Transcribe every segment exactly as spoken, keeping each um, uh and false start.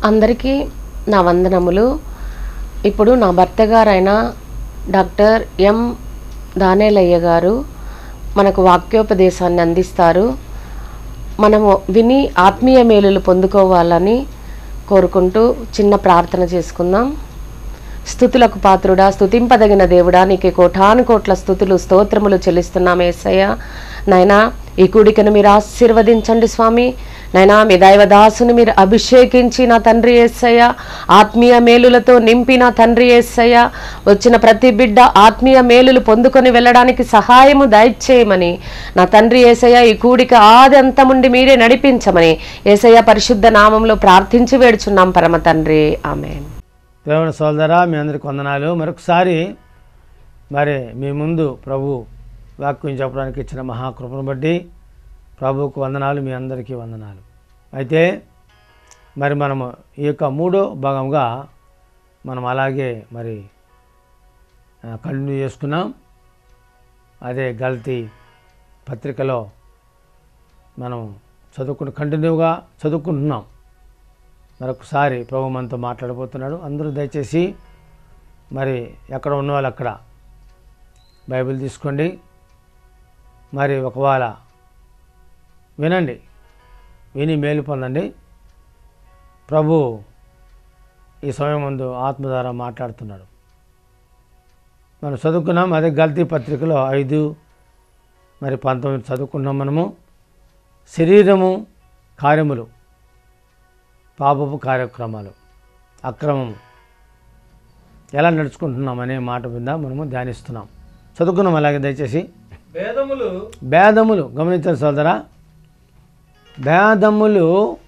అందరికీ నా వందనములు. ఇప్పుడు నా భర్త గారైన డాక్టర్ ఎం దానేలయ్య గారు మనకు వాక్యోపదేశాన్ని అందిస్తారు. మనము విని ఆత్మీయ మేలులు పొందుకోవాలని కోరుకుంటూ చిన్న ప్రార్థన చేసుకుందాం. స్తుతులకు పాత్రుడా, స్తుతింపదగిన దేవుడా, నీకే కోటాను కోట్ల స్తుతులు స్తోత్రములు చెల్లిస్తున్నాం యేసయ్య. నైనా ఈ కూడికను మీరు ఆశీర్వదించండి స్వామి. నైనా మీ దైవదాసుని మీరు అభిషేకించి నా తండ్రి యేసయ్య, ఆత్మీయ మేలులతో నింపి నా తండ్రి యేసయ్య, వచ్చిన ప్రతి బిడ్డ ఆత్మీయ మేలులు పొందుకొని వెళ్ళడానికి సహాయము దయచేయమని నా తండ్రి యేసయ్య, ఈ కూడిక ఆది అంతముండి మీరే నడిపించమని యేసయ్య పరిశుద్ధ నామంలో ప్రార్థించి వేడుచున్నాం పరమ తండ్రి, ఆమేన్. దేవుని సోదరా, మీ అందరికి వందనాలు. మరొకసారి మరి మీ ముందు ప్రభు వాక్యం చెప్పడానికి ఇచ్చిన మహాకృపను బట్టి ప్రభువుకు వందనాలు, మీ అందరికీ వందనాలు. అయితే మరి మనము ఈ యొక్క మూడో భాగంగా మనం అలాగే మరి కంటిన్యూ చేసుకున్నాం. అదే గల్తీ పత్రికలో మనం చదువుకుని కంటిన్యూగా చదువుకుంటున్నాం. మరొకసారి ప్రభు మనతో మాట్లాడబోతున్నాడు. అందరూ దయచేసి మరి ఎక్కడ ఉన్న వాళ్ళు అక్కడ బైబిల్ తీసుకోండి. మరి ఒకవేళ వినండి, విని మేలు పొందండి. ప్రభు ఈ సమయం ముందు ఆత్మ ద్వారా మాట్లాడుతున్నాడు. మనం చదువుకున్నాం. అదే గల్తీ పత్రికలో ఐదు మరి పంతొమ్మిది చదువుకున్నాం. మనము శరీరము కార్యములు, పాపపు కార్యక్రమాలు, అక్రమము ఎలా నడుచుకుంటున్నామనే మాట మీద మనము ధ్యానిస్తున్నాం, చదువుకున్నాం. అలాగే దయచేసి భేదములు భేదములు గమనించండి సోదరా. భేదములు,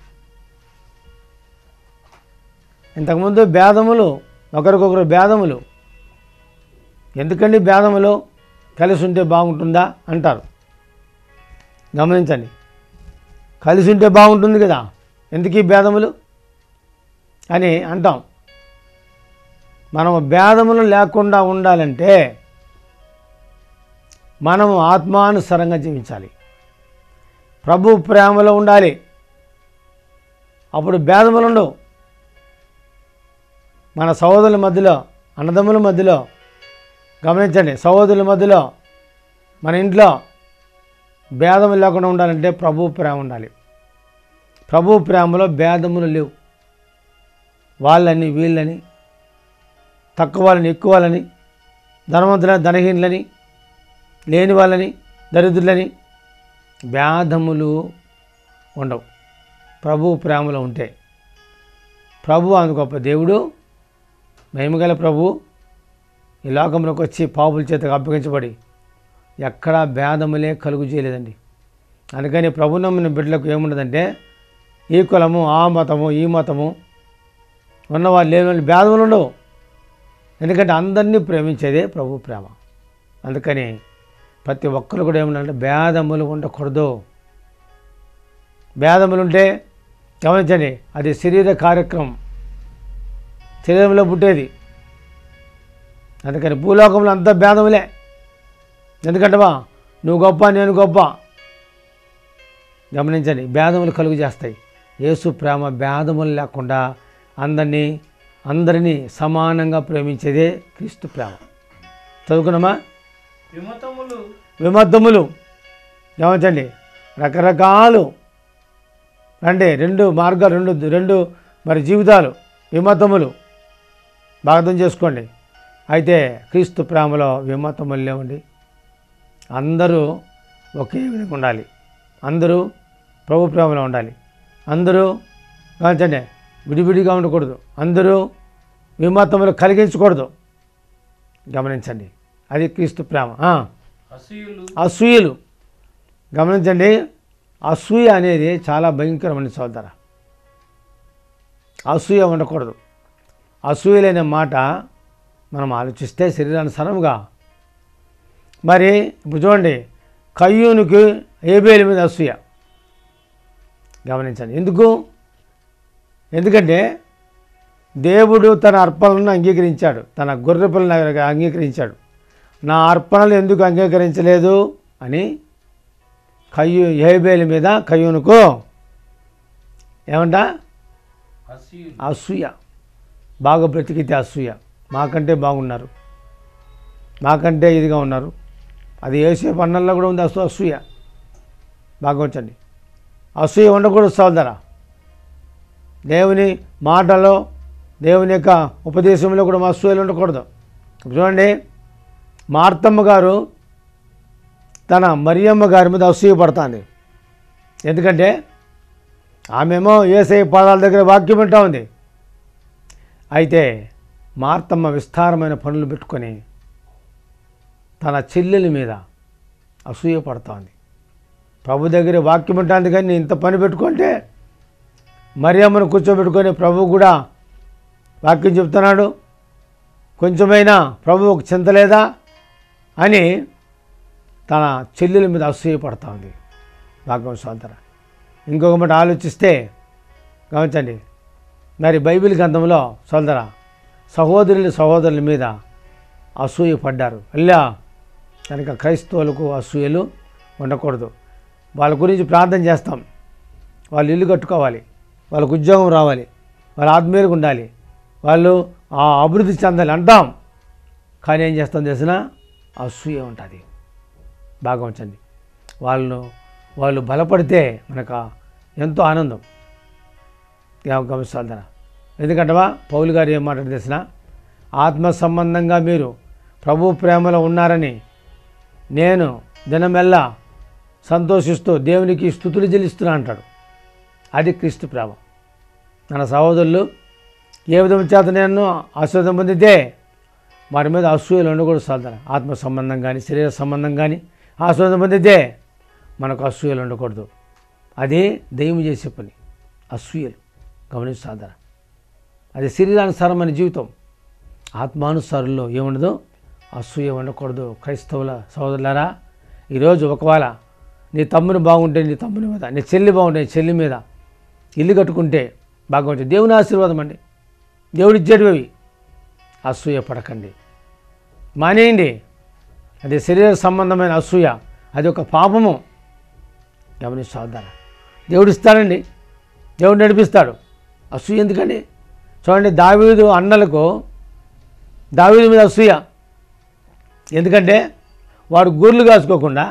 ఇంతకుముందు భేదములు, ఒకరికొకరు భేదములు. ఎందుకండి భేదములు? కలిసి ఉంటే బాగుంటుందా అంటారు. గమనించండి, కలిసి ఉంటే బాగుంటుంది కదా, ఎందుకు ఈ భేదములు అని అంటాం. మనము భేదములు లేకుండా ఉండాలంటే మనము ఆత్మానుసారంగా జీవించాలి, ప్రభు ప్రేమలో ఉండాలి. అప్పుడు భేదములు ఉండవు. మన సహోదరుల మధ్యలో, అన్నదమ్ముల మధ్యలో, గమనించండి, సహోదరుల మధ్యలో, మన ఇంట్లో భేదములు లేకుండా ఉండాలంటే ప్రభు ప్రేమ ఉండాలి. ప్రభు ప్రేమలో భేదములు లేవు. వాళ్ళని వీళ్ళని, తక్కువ వాళ్ళని ఎక్కువ వాళ్ళని, ధనవంతులని ధనహీనులని, లేని వాళ్ళని దరిద్రులని భేదములు ఉండవు ప్రభు ప్రేమలో ఉంటే. ప్రభు అందు గొప్ప దేవుడు, మహిమగల ప్రభు ఈ లోకంలోకి వచ్చి పాపుల చేతకు అప్పగించబడి ఎక్కడా భేదములే కలుగు చేయలేదండి. అందుకని ప్రభు నమ్మిన బిడ్డలకు ఏముండదంటే ఈ కులము, ఆ మతము, ఈ మతము ఉన్నవాళ్ళు లేని భేదములు ఉండవు. ఎందుకంటే అందరినీ ప్రేమించేదే ప్రభు ప్రేమ. అందుకని ప్రతి ఒక్కరు కూడా ఏమన్నారంటే భేదములు ఉండకూడదు. భేదములు ఉంటే గమనించండి, అది శరీర కార్యక్రమం, శరీరంలో పుట్టేది. అందుకని భూలోకంలో అంతా భేదములే. ఎందుకంటవా, నువ్వు గొప్ప, నేను గొప్ప. గమనించండి, భేదములు కలుగు చేస్తాయి. యేసు ప్రేమ భేదములు లేకుండా అందరినీ అందరినీ సమానంగా ప్రేమించేదే క్రీస్తు ప్రేమ. చదువుకున్నామా? విమతములు విమతములు గమనించండి, రకరకాలు అంటే రెండు మార్గాలు, రెండు రెండు మరి జీవితాలు, విమతములు బాగా అర్థం చేసుకోండి. అయితే క్రీస్తు ప్రేమలో విమతములు లేవండి. అందరూ ఒకే విధంగా ఉండాలి. అందరూ ప్రభు ప్రేమలో ఉండాలి. అందరూ గమనించండి, విడివిడిగా ఉండకూడదు. అందరూ విమతములు కలిగించకూడదు. గమనించండి, అది క్రీస్తు ప్రేమ. అసూయులు అసూయలు గమనించండి, అసూయ అనేది చాలా భయంకరమైన సోదర. అసూయ ఉండకూడదు. అసూయలనే మాట మనం ఆలోచిస్తే శరీరానుసారముగా మరి ఇప్పుడు చూడండి, కయ్యూనుకి ఏబేలు మీద అసూయ. గమనించండి, ఎందుకు? ఎందుకంటే దేవుడు తన అర్పణలను అంగీకరించాడు, తన గొర్రె పిల్లను అంగీకరించాడు. నా అర్పణలు ఎందుకు అంగీకరించలేదు అని కయ్యూ ఏబేలు మీద కయ్యూనుకు ఏమంట అసూయులు అసూయ. బాగా బ్రతికితే అసూయ. మాకంటే బాగున్నారు, మాకంటే ఇదిగా ఉన్నారు. అది ఏసేపు అన్నల్లో కూడా ఉంది అసూ అసూయ. బాగా వచ్చండి. అసూయ ఉండకూడదు సోదరా. దేవుని మాటలో, దేవుని యొక్క ఉపదేశంలో కూడా మా అసూయలు ఉండకూడదు. చూడండి, మార్తమ్మ గారు తన మరియమ్మ గారి మీద అసూయ పడుతుంది. ఎందుకంటే ఆమెమో యేసయ్య పాదాల దగ్గర వాక్యం వింటా ఉంది. అయితే మార్తమ్మ విస్తారమైన పనులు పెట్టుకొని తన చెల్లెల మీద అసూయ పడుతూ ఉంది. ప్రభు దగ్గర వాక్యం ఉంటుంది కానీ నేను ఇంత పని పెట్టుకుంటే మరియమ్మను కూర్చోబెట్టుకొని ప్రభు కూడా వాక్యం చెప్తున్నాడు, కొంచెమైనా ప్రభువుకు చింత లేదా అని తన చెల్లెల మీద అసూయ పడుతూ ఉంది. భాగం సోదర, ఇంకొక మాట ఆలోచిస్తే గమనించండి, మరి బైబిల్ గ్రంథంలో సోదర సహోదరులు సహోదరుల మీద అసూయ పడ్డారు. అల్లా కనుక క్రైస్తవులకు అసూయలు ఉండకూడదు. వాళ్ళ గురించి ప్రార్థన చేస్తాం. వాళ్ళు ఇల్లు కట్టుకోవాలి, వాళ్ళకు ఉద్యోగం రావాలి, వాళ్ళ ఆత్మీయులకు ఉండాలి, వాళ్ళు ఆ అభివృద్ధి చెందాలి అంటాం. కానీ ఏం చేస్తాం తెలిసిన అసూయ ఉంటుంది. బాగా ఉంచండి. వాళ్ళను వాళ్ళు బలపడితే మనకు ఎంతో ఆనందం గమనిస్తాను. ఎందుకంటవా పౌలు గారు ఏం మాట్లాడి తెలిసిన, ఆత్మ సంబంధంగా మీరు ప్రభు ప్రేమలో ఉన్నారని నేను దినమెల్లా సంతోషిస్తూ దేవునికి స్తుతులు చెల్లిస్తున్నా అంటాడు. అది క్రీస్తు ప్రేమ. మన సహోదరులు ఏ విధంగా చేత నేను ఆశీర్వాదం పొందితే వారి మీద అసూయలు ఉండకూడదు సాధన. ఆత్మ సంబంధం కానీ శరీర సంబంధం కానీ ఆశీర్వాదం పొందితే మనకు అసూయలు ఉండకూడదు. అదే దెయ్యం చేసే పని, అసూయలు. గమనించి సాధన అది శరీరానుసారమైన జీవితం. ఆత్మానుసారుల్లో ఏముండదు, అసూయ ఉండకూడదు. క్రైస్తవుల సహోదరులారా, ఈరోజు ఒకవేళ నీ తమ్ముని బాగుంటే నీ తమ్ముని మీద, నీ చెల్లి బాగుంటే నీ చెల్లి మీద ఇల్లు కట్టుకుంటే బాగా ఉంటుంది. దేవుని ఆశీర్వాదం అండి, దేవుడు ఇచ్చేటివి. అసూయ పడకండి, మానేయండి. అది శరీర సంబంధమైన అసూయ, అది ఒక పాపము. గమనించి సాధారణ దేవుడు ఇస్తాడండి, దేవుడు నడిపిస్తాడు. అసూయ ఎందుకండి? చూడండి, దావీదు అన్నలకు దావీదు మీద అసూయ. ఎందుకంటే వాడు గొర్రెలు కాసుకోకుండా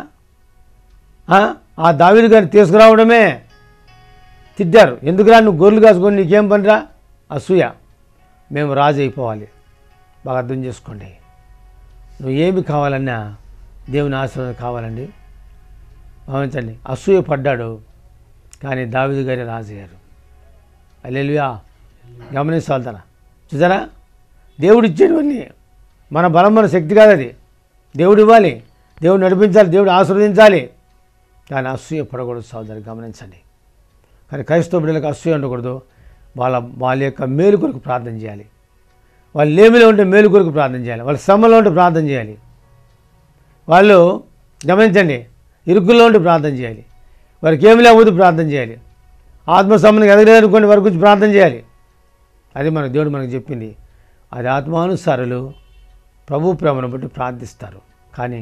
ఆ దావీదు గారిని తీసుకురావడమే తిట్టారు. ఎందుకురా నువ్వు గొర్రెలు కాసుకొని నీకేం పనిరా? అసూయ. మేము రాజు అయిపోవాలి. బాగా అర్థం చేసుకోండి. నువ్వు ఏమి కావాలన్నా దేవుని ఆశీర్వాదం కావాలండి. గమనించండి, అసూయ పడ్డాడు కానీ దావీదు గారి రాజయ్యారు. హల్లెలూయా. గమనించాలి. చూసారా, దేవుడు ఇచ్చేటివన్నీ మన బలం, మన శక్తి కాదు. అది దేవుడు ఇవ్వాలి, దేవుడు నడిపించాలి, దేవుడు ఆశీర్వదించాలి. కానీ అసూయ పడకూడదు సోదరు. గమనించండి. కానీ క్రైస్తవ బిడ్డలకు అసూయ ఉండకూడదు. వాళ్ళ వాళ్ళ యొక్క మేలు కొరకు ప్రార్థన చేయాలి. వాళ్ళు లేమిలో ఉంటే మేలు కొరకు ప్రార్థన చేయాలి. వాళ్ళ శ్రమలో ఉంటే ప్రార్థన చేయాలి. వాళ్ళు గమనించండి, ఇరుకుల్లో ఉంటే ప్రార్థన చేయాలి. వారికి ఏమి లేకపోతే ప్రార్థన చేయాలి. ఆత్మ సంబంధం ఎదగలేదనుకోండి, వారి గురించి ప్రార్థన చేయాలి. అది మన దేవుడు మనకు చెప్పింది. అది ఆత్మానుసారులు ప్రభు ప్రేమను బట్టి ప్రార్థిస్తారు. కానీ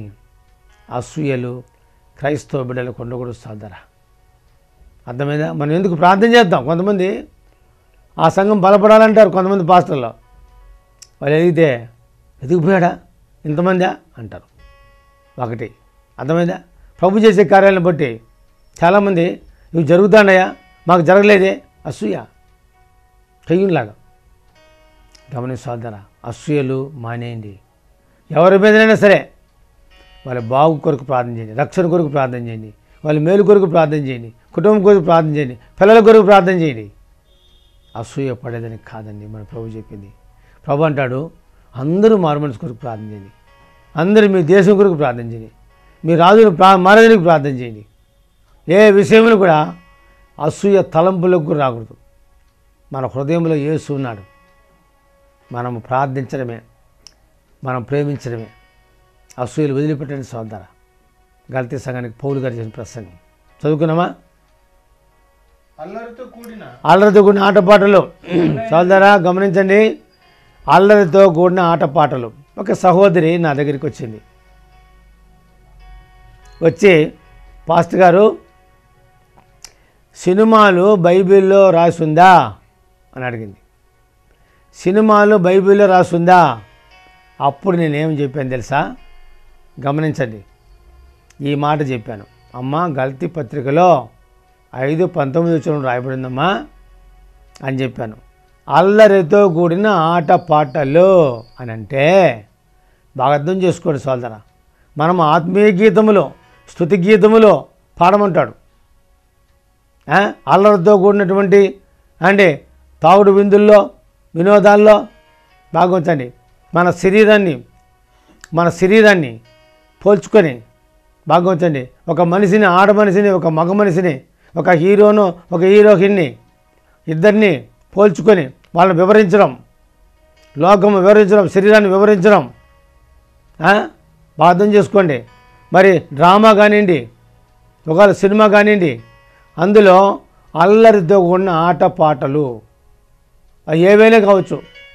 అసూయలు క్రైస్తవ బిడ్డలకు ఉండకూడదు సోదరా. అర్థమైందా? మనం ఎందుకు ప్రార్థన చేద్దాం? కొంతమంది ఆ సంఘం బలపడాలంటారు. కొంతమంది పాస్టర్లో వాళ్ళు ఎదిగితే ఎదిగిపోయాడా ఇంతమందా అంటారు. ఒకటి అర్థమైందా? ప్రభు చేసే కార్యాలను బట్టి చాలామంది ఇవి జరుగుతాడయా, మాకు జరగలేదే, అసూయ కయ్యంలాగా. గమనించి సోదరా, అసూయలు మానేయండి. ఎవరి మీదనైనా సరే వాళ్ళ బాగు కొరకు ప్రార్థన చేయండి, రక్షణ కొరకు ప్రార్థన చేయండి, వాళ్ళ మేలు కొరకు ప్రార్థన చేయండి, కుటుంబం కొరకు ప్రార్థన చేయండి, పిల్లల కొరకు ప్రార్థన చేయండి. అసూయ పడేదని కాదండి మన ప్రభు చెప్పింది. ప్రభు అంటాడు, అందరూ మారుమనసు కొరకు ప్రార్థన చేయండి, అందరూ మీ దేశం కొరకు ప్రార్థన చేయండి, మీ రాజును ప్రా మారడానికి ప్రార్థన చేయండి. ఏ విషయంలో కూడా అసూయ తలంపులకు రాకూడదు. మన హృదయంలో యేసు ఉన్నాడు. మనం ప్రార్థించడమే, మనం ప్రేమించడమే. అసూయలు వదిలిపెట్టండి సోదర. గలతీ సంఘానికి పౌలు గారు చేసిన ప్రసంగం చదువుకున్నామా? అల్లరితో కూడిన అల్లరితో కూడిన ఆటపాటలు. సోదరా గమనించండి, అల్లరితో కూడిన ఆటపాటలు. ఒక సహోదరి నా దగ్గరికి వచ్చింది. వచ్చి, పాస్టర్ గారు, సినిమాలు బైబిల్లో రాసిందా అని అడిగింది. సినిమాలు బైబిల్లో రాసుందా? అప్పుడు నేనేం చెప్పాను తెలుసా? గమనించండి, ఈ మాట చెప్పాను. అమ్మ, గల్తీ పత్రికలో ఐదు పంతొమ్మిది వచ్చిన రాయబడిందమ్మా అని చెప్పాను. అల్లరితో కూడిన ఆట పాటలు అని అంటే బాగా అర్థం చేసుకోండి సోదరా. మనం ఆత్మీయ గీతములో, స్తుతి గీతములో పాడమంటాడు. అల్లరితో కూడినటువంటి అంటే తాగుడు విందుల్లో, వినోదాల్లో బాగుంచండి. మన శరీరాన్ని మన శరీరాన్ని పోల్చుకొని బాగుంచండి. ఒక మనిషిని, ఆడ మనిషిని, ఒక మగ మనిషిని, ఒక హీరోను, ఒక హీరోయిన్ని, ఇద్దరిని పోల్చుకొని వాళ్ళని వివరించడం, లోకము వివరించడం, శరీరాన్ని వివరించడం బాగా అర్థం చేసుకోండి. మరి డ్రామా కానివ్వండి, ఒకవేళ సినిమా కానివ్వండి, అందులో అల్లరితో ఉన్న ఆట పాటలు అవి ఏవైనా కావచ్చు.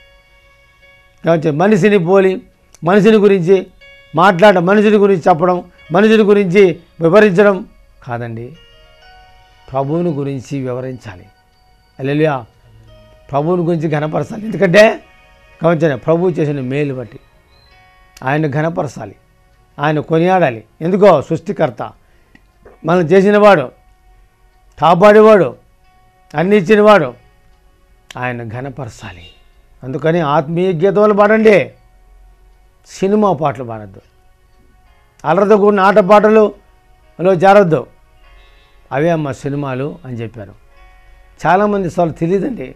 కావచ్చు మనిషిని పోలి మనిషిని గురించి మాట్లాడడం, మనిషిని గురించి చెప్పడం, మనిషిని గురించి వివరించడం కాదండి, ప్రభువుని గురించి వివరించాలి. హల్లెలూయా. ప్రభువుని గురించి ఘనపరచాలి. ఎందుకంటే కావచ్చు ప్రభువు చేసిన మేలు బట్టి ఆయన ఘనపరచాలి, ఆయన కొనియాడాలి. ఎందుకో సృష్టికర్త, మనం చేసినవాడు, కాపాడేవాడు, అన్ని ఇచ్చినవాడు, ఆయన ఘనపరచాలి. అందుకని ఆత్మీయ గీతాలు పాడండి, సినిమా పాటలు పాడద్దు. అల్లరితో కూడిన ఆట పాటలులో చేరొద్దు. అవే అమ్మ సినిమాలు అని చెప్పారు. చాలామంది అసలు తెలియదండి.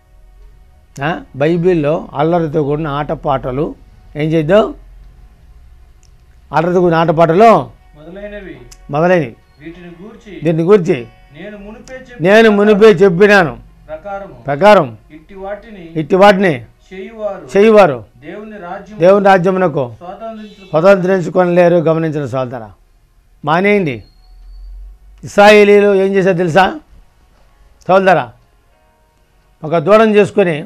బైబిల్లో అల్లరితో కూడిన ఆట పాటలు ఏం చేద్దాం? అల్లరితో కూడిన ఆట పాటలు మొదలైనవి మొదలైనవి వీటిని గూర్చి దీన్ని గురించి నేను మునిపే నేను మునిపే చెప్పినాను ప్రకారము ప్రకారం ఇట్టి వాటిని ఇట్టి వాటిని చేయువారు చేయువారు దేవుని రాజ్యం దేవుని రాజ్యమునకు స్వాతంత్రించు స్వతంత్రించుకొనలేరు. గమనించిన సోదరా, మానేయండి. ఇశ్రాయేలీలు ఏం చేశారు తెలుసా సోదరా? ఒక దూడను చేసుకొని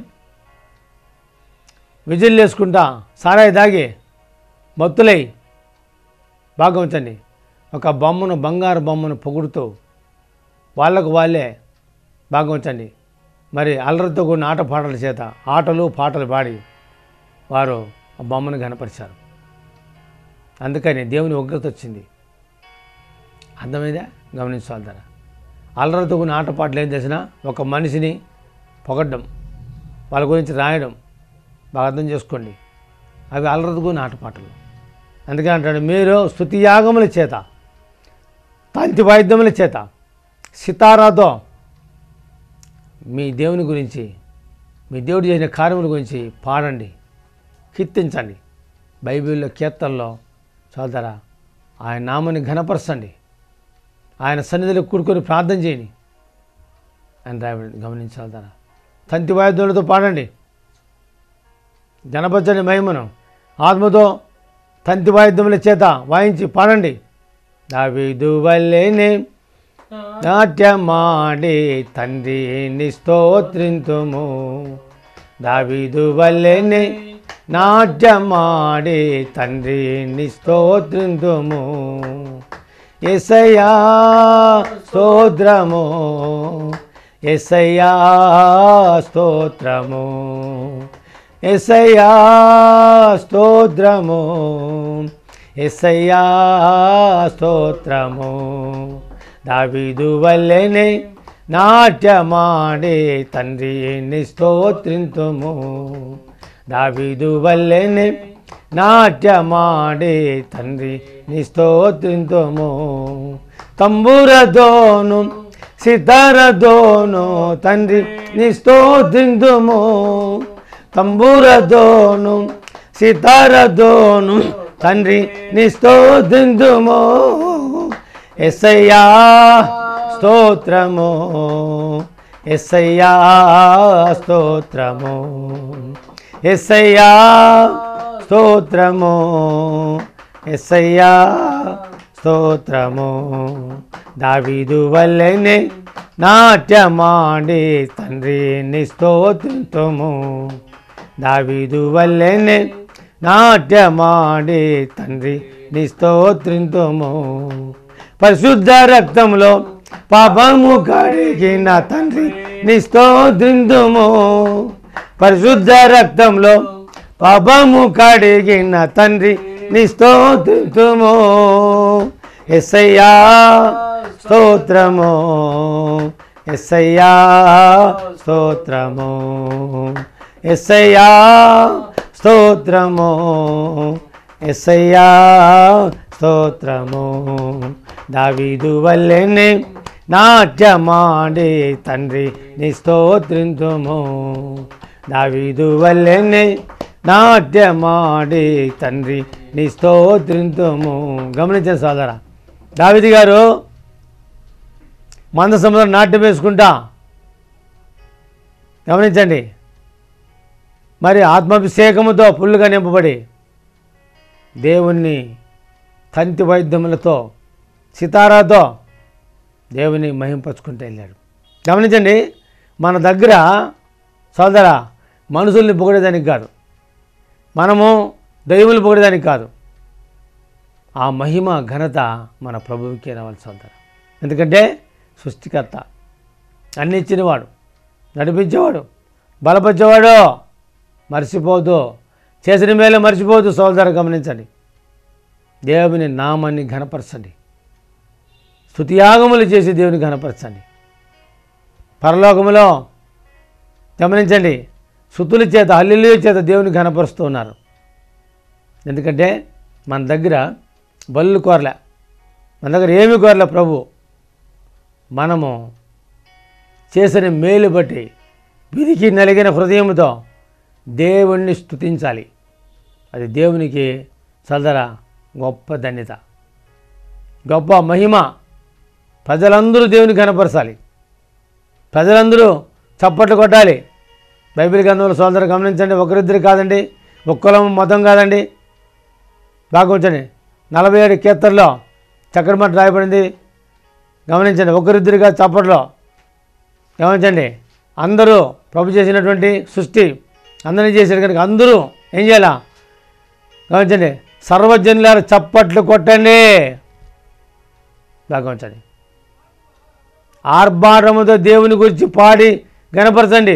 విజిల్ వేసుకుంటా సారాయి తాగి మత్తులై బాగా ఉంచండి, ఒక బొమ్మను, బంగారు బొమ్మను పొగుడుతూ వాళ్ళకు వాళ్ళే బాగా ఉంచండి. మరి అల్లరితో కూడిన ఆట పాటల చేత ఆటలు పాటలు పాడి వారు ఆ బొమ్మను కనపరిచారు. అందుకని దేవుని ఉగ్రత వచ్చింది. అర్థమైందా? గమనించాలి ధర. అల్లరితో కూడిన ఆట పాటలు ఏం చేసినా ఒక మనిషిని పొగడ్డం, వాళ్ళ గురించి రాయడం బాగా అర్థం చేసుకోండి. అవి అల్లరితో కూడిన ఆట పాటలు. అందుకని అంటాడు, మీరు స్తుతి యాగముల చేత, తంతి వాయిద్యముల చేత, సితారాతో మీ దేవుని గురించి, మీ దేవుడు చేసిన కార్యముల గురించి పాడండి, కీర్తించండి. బైబిల్లో కీర్తనలో చదువుతారా, ఆయన నామాన్ని ఘనపరచండి, ఆయన సన్నిధిలో కూడుకొని ప్రార్థన చేయండి అని రాయబడి గమనించాలతారా. తంతి వాయిద్యాలతో పాడండి, గణపరచండి మహిమను. ఆత్మతో తంతి వాయిద్యముల చేత వాయించి పాడండి. దావీదు వల్లెనే నాట్యమాడి తండ్రిని స్తోత్రింతుము. దావీదు వల్లెనే నాట్యమాడి తండ్రిని స్తోత్రింతుము. యేసయ్యా స్తోత్రము, యేసయ్యా స్తోత్రము, యేసయ్యా స్తోత్రము, యేసయ్యా స్తోత్రము. దావీదు వల్లెనే నాట్యమాడి తండ్రిని స్తోత్రింతుము. దావీదు వల్లెనే నాట్యమాడి తండ్రిని స్తోత్రింతుము. తంబురదోను సితారదోను తండ్రిని స్తోత్రింతుము. తంబురదోను సితారదోను తండ్రిని స్తోత్రింతుము. యేసయ్యా స్తోత్రము, యేసయ్యా స్తోత్రము, యేసయ్యా స్తోత్రము, యేసయ్యా స్తోత్రము. దావీదు వల్లెనే నాట్యమాడి తండ్రిని స్తోత్రింతుము. దావీదు వల్లెనే నాట్యమాడి తండ్రిని స్తోత్రింతుము. పరిశుద్ధ రక్తంలో పాపము కడిగిన తండ్రి నీ స్తోత్రింతుము. పరిశుద్ధ రక్తంలో పాపము కడిగిన తండ్రి నీ స్తోత్రింతుము. యేసయ్యా స్తోత్రము, యేసయ్యా స్తోత్రము, యేసయ్యా స్తోత్రము, యేసయ్యా స్తోత్రము. దావీదు వల్లెనే నాట్యమాడే తండ్రి నీ స్తోత్రింతుము. దావీదు వల్లెనే నాట్యమాడే తండ్రి నీ స్తోత్రింతుము. గమనించండి సోదరా, దావీదు గారు మందసంలో నాట్యం వేసుకుంటా, గమనించండి, మరి ఆత్మాభిషేకముతో పుల్లుగా నింపబడి దేవుణ్ణి తంతి వైద్యములతో సితారాతో దేవుని మహింపరుచుకుంటూ వెళ్ళాడు. గమనించండి, మన దగ్గర సోదరా మనుషుల్ని పొగిడేదానికి కాదు, మనము దైవులు పొగిడేదానికి కాదు, ఆ మహిమ ఘనత మన ప్రభువుకే రావాలి సోదరా. ఎందుకంటే సృష్టికర్త, అన్ని ఇచ్చినవాడు, నడిపించేవాడు, బలపరిచేవాడు, మర్చిపోదు, చేసిన మేలు మర్చిపోదు. సోదరా గమనించండి, దేవుని నామాన్ని ఘనపరచండి, స్తుతియాగములు చేసి దేవుని ఘనపరచండి. పరలోకములో గమనించండి, స్తుతుల చేత హల్లెలూయా చేత దేవుని ఘనపరుస్తూ ఉన్నారు. ఎందుకంటే మన దగ్గర బళ్ళు కోరలే, మన దగ్గర ఏమి కోరలే ప్రభు, మనము చేసిన మేలు బట్టి విధికి నలిగిన హృదయంతో దేవుణ్ణి స్తుతించాలి. అది దేవునికి సదరా గొప్ప ధన్యత, గొప్ప మహిమ. ప్రజలందరూ దేవుని కనపరచాలి, ప్రజలందరూ చప్పట్లు కొట్టాలి. బైబిల్ గ్రంథంలో సోదరు గమనించండి, ఒకరిద్దరు కాదండి, ఒక్కలం మతం కాదండి. బాగా ఉంచండి, నలభై ఏడు కీర్తనలో చక్కటి మాట రాయబడింది. గమనించండి, ఒకరిద్దరుగా చప్పట్లో గమనించండి. అందరూ ప్రభు చేసినటువంటి సృష్టి అందరినీ చేశారు కనుక అందరూ ఏం చేయాలా గమనించండి, సర్వజనులారా చప్పట్లు కొట్టండి. బాగా గమనించండి, ఆర్భాటముతో దేవుని గురించి పాడి ఘనపరచండి,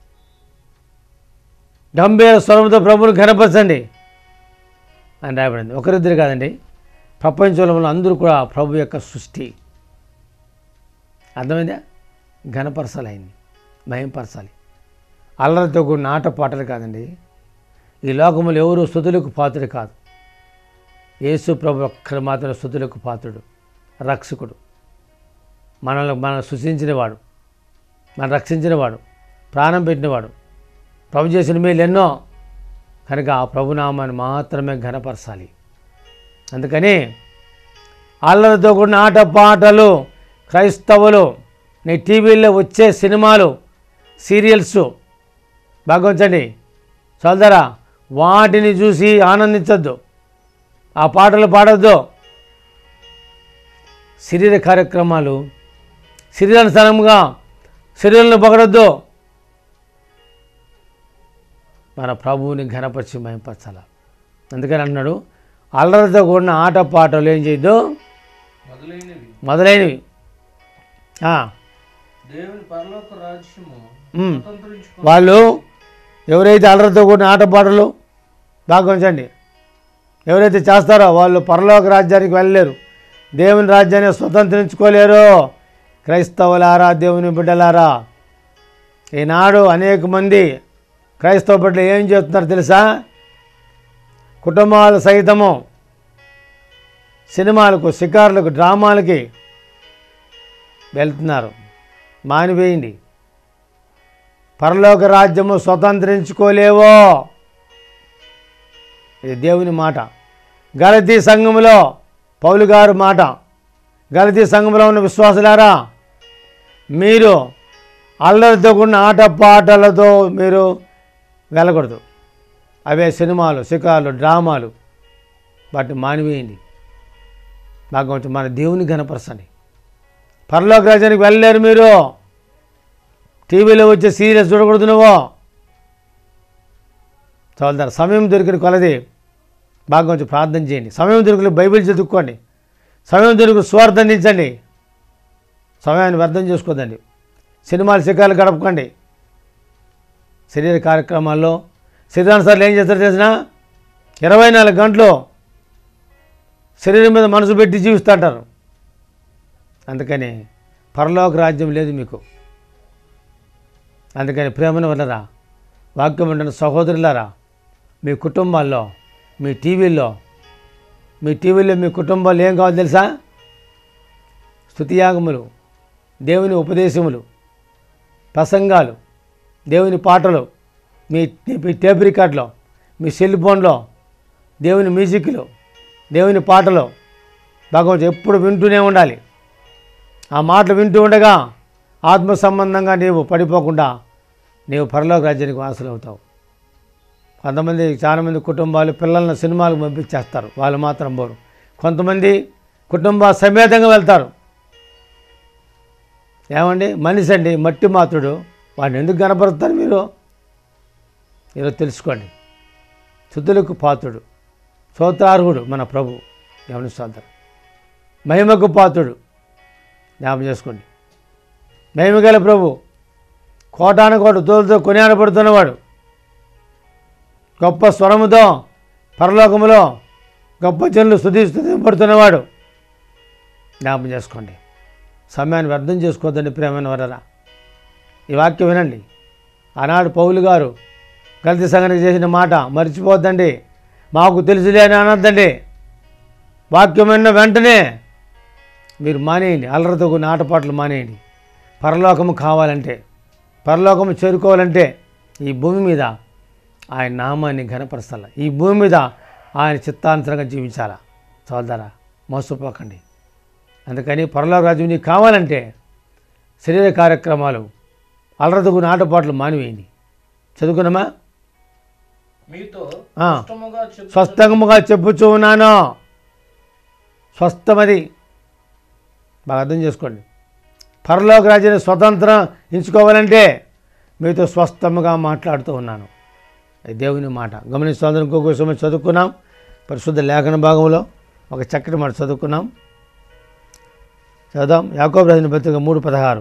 గంభీర స్వరంతో ప్రభువుని ఘనపరచండి అని రాయబడింది. ఒకరిద్దరు కాదండి, ప్రపంచంలో అందరూ కూడా ప్రభు యొక్క సృష్టి. అర్థమైందా? ఘనపరచాలి, ఆయన్ని మహింపరచాలి. అల్లరితో కూడిన ఆట పాటలు కాదండి. ఈ లోకములు ఎవరు స్తుతులకు పాత్రుడు కాదు. యేసు ప్రభు ఒక్కరు మాత్రం స్తుతులకు పాత్రుడు, రక్షకుడు, మనల్ని మనం సృష్టించినవాడు, మనం రక్షించినవాడు, ప్రాణం పెట్టినవాడు, ప్రభు చేసిన మేలు ఎన్నో. కనుక ఆ ప్రభునామాన్ని మాత్రమే ఘనపరచాలి. అందుకని అల్లరితో కూడిన ఆట పాటలు క్రైస్తవులు నీ టీవీల్లో వచ్చే సినిమాలు, సీరియల్స్ బాగా ఉంచండి సోదరా, వాటిని చూసి ఆనందించద్దు, ఆ పాటలు పాడొద్దు. శరీర కార్యక్రమాలు, శరీరానుసారంగా శరీరాలను పొగడొద్దు. మన ప్రభువుని ఘనపరిచి మహింపరచాలి. అందుకని అన్నాడు, అల్లరితో కూడిన ఆట పాటలు ఏం చేయొద్దు, మొదలైనవి మొదలైనవి. దేవుని పరలోక రాజ్యము ఉమ్. స్వతంత్రించుకో. వాళ్ళు ఎవరైతే అల్లరితో కూడిన ఆట పాటలు బాగా ఉంచండి, ఎవరైతే చేస్తారో వాళ్ళు పరలోక రాజ్యానికి వెళ్ళలేరు, దేవుని రాజ్యాన్ని స్వతంత్రించుకోలేరు. క్రైస్తవులారా, దేవుని బిడ్డలారా, ఈనాడు అనేక మంది క్రైస్తవ బిడ్డలు ఏం చేస్తున్నారు తెలుసా? కుటుంబాలు సైతము సినిమాలకు, షికారులకు, డ్రామాలకి వెళ్తున్నారు. మానివేయండి. పరలోక రాజ్యము స్వతంత్రించుకోలేవో. ఇది దేవుని మాట. గలతీ సంఘములో పౌలు గారు మాట. గలతీ సంఘంలో ఉన్న విశ్వాసులారా, మీరు అల్లరితో కూడిన ఆట పాటలతో మీరు వెళ్ళకూడదు. అవే సినిమాలు, షికారులు, డ్రామాలు, వాటిని మానివేయండి. బాగా కొంచెం మన దేవుని ఘనపరచండి. పరలోక రాజ్యానికి వెళ్ళలేరు మీరు. టీవీలో వచ్చే సీరియల్స్ చూడకూడదు నువ్వు. చదువుతారు సమయం దొరికిన కొలది బాగా కొంచెం ప్రార్థన చేయండి. సమయం దొరికిన బైబిల్ చదువుకోండి. సమయం దొరికి స్వార్థందించండి. సమయాన్ని వ్యర్థం చేసుకోదండి. సినిమాలు శిఖరాలు గడపకండి. శరీర కార్యక్రమాల్లో సిద్ధాంతాలు ఏం చేస్తారు తెలిసిన ఇరవై నాలుగు గంటలు శరీరం మీద మనసు పెట్టి జీవిస్తుంటారు. అందుకని పరలోక రాజ్యం లేదు మీకు. అందుకని ప్రేమను వల్లరా, వాక్యం ఉంటున్న సహోదరులారా, మీ కుటుంబాల్లో, మీ టీవీల్లో మీ టీవీలో మీ కుటుంబాల్లో ఏం కావాలి తెలుసా? స్తుతియాగములు, దేవుని ఉపదేశములు, ప్రసంగాలు, దేవుని పాటలు, మీ మీ టేప్ రికార్డులో, మీ సెల్ ఫోన్లో దేవుని మ్యూజిక్లు, దేవుని పాటలు భగవంతుడు ఎప్పుడు వింటూనే ఉండాలి. ఆ మాటలు వింటూ ఉండగా ఆత్మ సంబంధంగా నీవు పడిపోకుండా నీవు పరలోక రాజ్యానికి వారసులు అవుతావు. కొంతమంది చాలామంది కుటుంబాలు పిల్లలను సినిమాలకు పంపించేస్తారు, వాళ్ళు మాత్రం పోరు. కొంతమంది కుటుంబ సమేతంగా వెళ్తారు. ఏమండి, మనిషి అండి మట్టి మాత్రుడు, వాడిని ఎందుకు కనపరుస్తారు మీరు? ఈరోజు తెలుసుకోండి. స్తుతులకు పాత్రుడు, స్తోత్రార్హుడు మన ప్రభు. గమనిస్తారు. మహిమకు పాత్రుడు, జ్ఞాపకం చేసుకోండి. మహిమగల ప్రభు, కోటాను కోట తోలుతో కొనియాడబడుతున్నవాడు, గొప్ప స్వరముతో పరలోకములో గొప్ప జనులు స్తుతి స్తుతింపడుతున్నవాడు. జ్ఞాపకం చేసుకోండి. సమయాన్ని వ్యర్థం చేసుకోవద్దండి ప్రేమైన వరరా. ఈ వాక్యం వినండి. ఆనాడు పౌలు గారు గలతీ సంఘటన చేసిన మాట మర్చిపోద్దండి. మాకు తెలుసులే అని అనొద్దండి. వాక్యం విన్న వెంటనే మీరు మానేయండి, అల్లరితో కొన్ని ఆటపాటలు మానేయండి. పరలోకము కావాలంటే, పరలోకము చేరుకోవాలంటే ఈ భూమి మీద ఆయన నామాన్ని ఘనపరచాల. ఈ భూమి మీద ఆయన చిత్తానుసరంగా జీవించాలా. సోదరా, మోసపోకండి. అందుకని పరలోక రాజ్యం నీకు కావాలంటే శరీర కార్యక్రమాలు, అల్లరితో కొన్ని ఆటపాటలు మానివేయండి. చదువుకున్నామా? మీతో ఆ. స్పష్టముగా చెప్పు- స్వస్థముగా చెప్పుచూ ఉన్నాను. స్వస్థమది బాగా అర్థం చేసుకోండి. పరలోక రాజ్యాన్ని స్వతంత్రం ఎంచుకోవాలంటే మీతో స్వస్థముగా మాట్లాడుతూ ఉన్నాను. అది దేవుని మాట. గమనిస్తూ ఇంకొక సమయం చదువుకున్నాం. పరిశుద్ధ లేఖన భాగంలో ఒక చక్కటి మాట చదువుకున్నాం. చదుదాం. యాకోబు రాసిన పత్రిక మూడు పదహారు.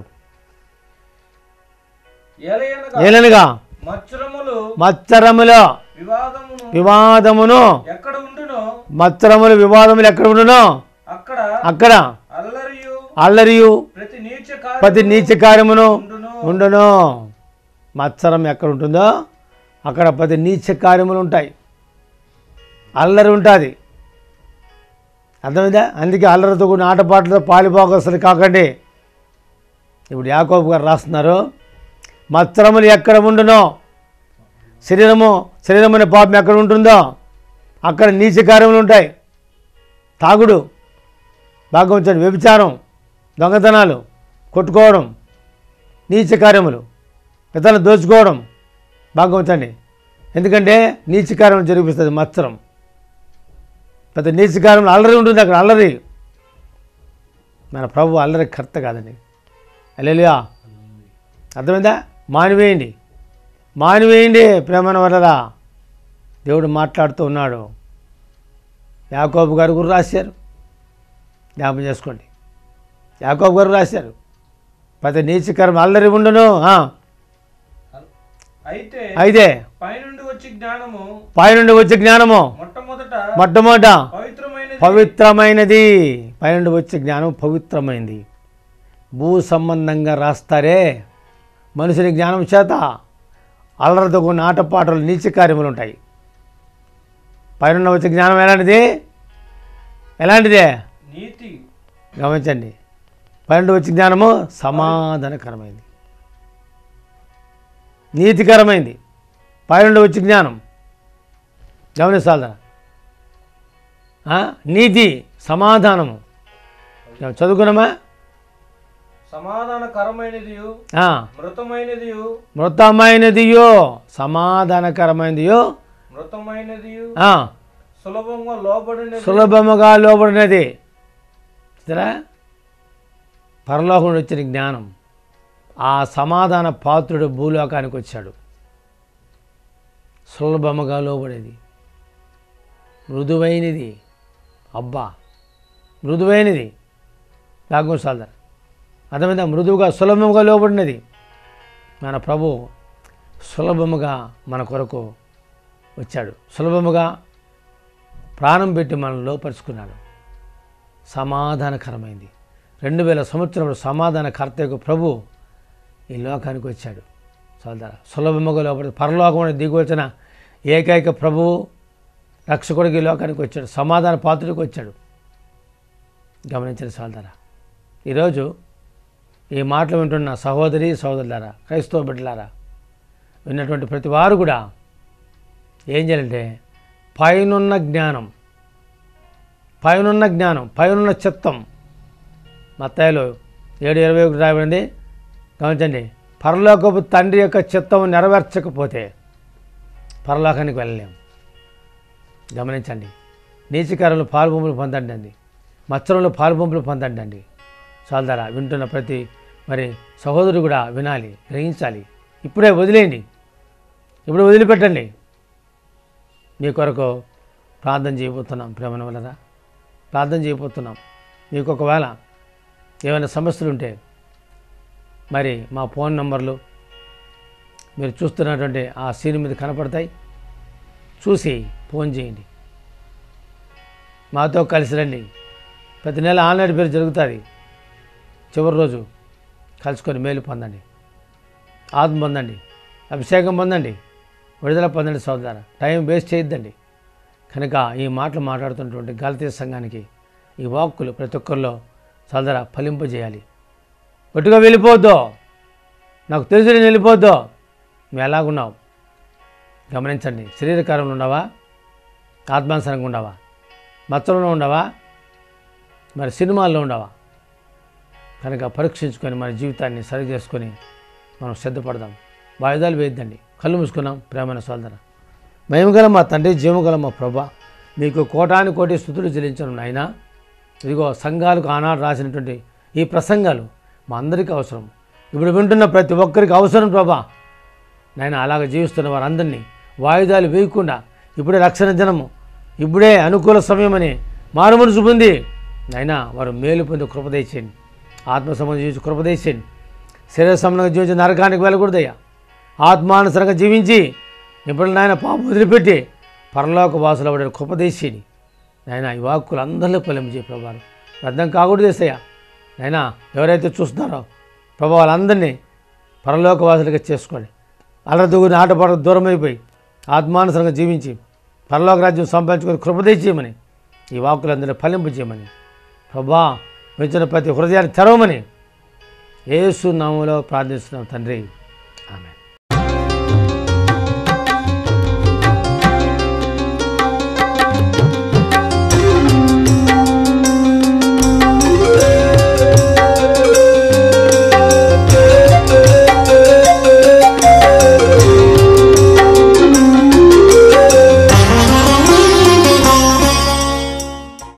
ఏలయనగా ఏలనగా మత్సరములు మత్సరములో వివాదమును వివాదమును ఎక్కడ ఉండునో మత్సరములు వివాదములు ఎక్కడ ఉండునో అక్కడ అక్కడ అల్లరియు అల్లరియు ప్రతి నీచ ప్రతి నీచ కార్యమును ఉండును. ఉండును. మత్సరం ఎక్కడ ఉంటుందో అక్కడ ప్రతి నీచ కార్యములు ఉంటాయి, అల్లరి ఉంటుంది. అర్థమైందా? అందుకే అల్లరితో కూడిన ఆటపాటలతో పాలిపోకస్తులు కాకండి. ఇప్పుడు యాకోబు గారు రాస్తున్నారు, మత్సరములు ఎక్కడ ఉండునో, శరీరము శరీరమైన పాపం ఎక్కడ ఉంటుందో అక్కడ నీచ కార్యములు ఉంటాయి. తాగుడు, భాగవంతుడు, వ్యభిచారం, దొంగతనాలు, కొట్టుకోవడం, నీచ కార్యములు, ఇతరులను దోచుకోవడం భాగవంతండి. ఎందుకంటే నీచ కార్యం జరిపిస్తుంది మత్సరం. పెద్ద నీచ కార్యంలో అల్లరి ఉంటుంది. అక్కడ అల్లరి. మన ప్రభు అల్లరి కర్త కాదండి. హల్లెలూయా. అర్థమైందా? మానివేయండి, మానివేయండి ప్రేమన వలరా. దేవుడు మాట్లాడుతూ ఉన్నాడు. యాకోబు గారు కూడా రాశారు, జ్ఞాపకం చేసుకోండి. యాకోబు గారు రాశారు, ప్రతి నీచకరం అల్లరి ఉండును. అయితే అయితే పైనుండి వచ్చి జ్ఞానము పైనుండి వచ్చే జ్ఞానము మొట్టమొదట మొట్టమొదట పవిత్రమైనది పవిత్రమైనది. పైనుండి వచ్చే జ్ఞానం పవిత్రమైనది. భూ సంబంధంగా రాస్తారే మనుషుని జ్ఞానం చేత అల్లరితో కొన్ని ఆటపాటలు, నీచ కార్యములు ఉంటాయి. పైన వచ్చే జ్ఞానం ఎలాంటిది? ఎలాంటిదే? నీతి. గమనించండి. పైన వచ్చే జ్ఞానము సమాధానకరమైంది, నీతికరమైంది. పైన వచ్చే జ్ఞానం గమనిస్తాదా? నీతి, సమాధానము. చదువుకున్నామా? సమాధానకరమైనదియు మృతమైనదియు మృతమైనదియో సమాధానకరమైనదియో మృతమైనదియు సులభంగా లోబడినది సులభముగా లోబడినది. సరే, పరలోకం నుండి వచ్చిన జ్ఞానం. ఆ సమాధాన పాత్రుడు భూలోకానికి వచ్చాడు. సులభముగా లోబడేది, మృదువైనది. అబ్బా, మృదువైనది. లాగం సాల్దార్ అర్థమైందా? మృదువుగా సులభముగా లోబడినది. మన ప్రభు సులభముగా మన కొరకు వచ్చాడు, సులభముగా ప్రాణం పెట్టి మనల్ని లోపరుచుకున్నాడు. సమాధానకరమైంది. రెండు వేల సంవత్సరంలో సమాధానకర్తకు ప్రభు ఈ లోకానికి వచ్చాడు. సోదర, సులభముగా లోపడి పరలోకం దిగి వచ్చిన ఏకైక ప్రభువు రక్షకుడికి ఈ లోకానికి వచ్చాడు, సమాధాన పాత్రుడికి వచ్చాడు. గమనించిన సోదర, ఈరోజు ఈ మాటలు వింటున్న సహోదరి సహోదరులారా, క్రైస్తవ బిడ్డలారా, విన్నటువంటి ప్రతి వారు కూడా ఏం చేయాలంటే పైనున్న జ్ఞానం, పైనున్న జ్ఞానం, పైనున్న చిత్తం. మత్తయిలో ఏడు ఇరవై ఒకటి రాయబడింది. గమనించండి, పరలోకపు తండ్రి యొక్క చిత్తం నెరవేర్చకపోతే పరలోకానికి వెళ్ళలేం. గమనించండి, నీచకారంలో పాలుబొంపులు పొందండి అండి, మత్సరంలో పాలుబొంపులు పొందండి అండి. సోదరా, వింటున్న ప్రతి మరి సహోదరుడు కూడా వినాలి, గ్రహించాలి. ఇప్పుడే వదిలేయండి, ఇప్పుడు వదిలిపెట్టండి. మీ కొరకు ప్రార్థన చేయబోతున్నాం. ప్రేమన వలన ప్రార్థన చేయబోతున్నాం. మీకు ఒకవేళ ఏమైనా సమస్యలు ఉంటే మరి మా ఫోన్ నంబర్లు మీరు చూస్తున్నటువంటి ఆ సీన్ మీద కనపడతాయి, చూసి ఫోన్ చేయండి. మాతో కలిసి రండి. ప్రతి నెల ఆన్లైన్ పేరు జరుగుతుంది. చివరి రోజు కలుసుకొని మేలు పొందండి, ఆత్మ పొందండి, అభిషేకం పొందండి, విడుదల పొందండి. సోదర, టైం వేస్ట్ చేయొద్దండి. కనుక ఈ మాటలు మాట్లాడుతున్నటువంటి గలతీ సంఘానికి ఈ వాక్కులు ప్రతి ఒక్కరిలో సోదర ఫలింపజేయాలి. ఒట్టుగా వెళ్ళిపోద్దు, నాకు తెలిసి నేను వెళ్ళిపోద్దు. నువ్వు ఎలాగున్నావు గమనించండి. శరీరకారంలో ఉండవా, ఆత్మానుసారంగా ఉండవా, మత్సరంలో ఉండవా, మరి సినిమాల్లో ఉండవా? కనుక పరీక్షించుకొని మన జీవితాన్ని సరి చేసుకొని మనం సిద్ధపడదాం. వాయిదాలు వేద్దండి. కళ్ళు మూసుకున్నాం. ప్రేమైన సోదర, మహిమగల మా తండ్రి, జీవగల మా ప్రభా, మీకు కోటాను కోటి స్తుతులు చెల్లించను నాయనా. ఇదిగో సంఘాలకు ఆనాడు రాసినటువంటి ఈ ప్రసంగాలు మా అందరికీ అవసరం. ఇప్పుడు వింటున్న ప్రతి ఒక్కరికి అవసరం ప్రభా. నాయన, అలాగ జీవిస్తున్న వారందరినీ వాయిదాలు వేయకుండా ఇప్పుడే రక్షణ దినము, ఇప్పుడే అనుకూల సమయమని మారుమనసు పొంది నాయనా వారు మేలు పొంది కృపదయచేయండి. ఆత్మ సంబంధం జీవించి కృపదయచేయండి. శరీర సంబంధంగా జీవించి నరకానికి వెళ్ళకూడదయ్యా. ఆత్మానుసరంగా జీవించి ఇప్పుడు నాయన పాపం వదిలిపెట్టి పరలోక వాసులు అవడానికి కృపదయచేయండి. నాయన ఈ వాక్కులు అందరిలో ఫలించే ప్రభావం అర్థం కాకూడదు చేస్తాయా. నాయన ఎవరైతే చూస్తున్నారో ప్రభావ వాళ్ళందరినీ పరలోక వాసులుగా చేసుకోండి. అల్లదూగుని ఆటపాట దూరం అయిపోయి ఆత్మానుసరంగా జీవించి పరలోక రాజ్యం సంపాదించుకొని కృపదయచేయమని ఈ వాక్కులందరినీ ఫలింపజేయమని ప్రభా వచ్చిన ప్రతి హృదయాన్ని తెరవమని యేసు నామములో ప్రార్థిస్తున్నాం తండ్రి.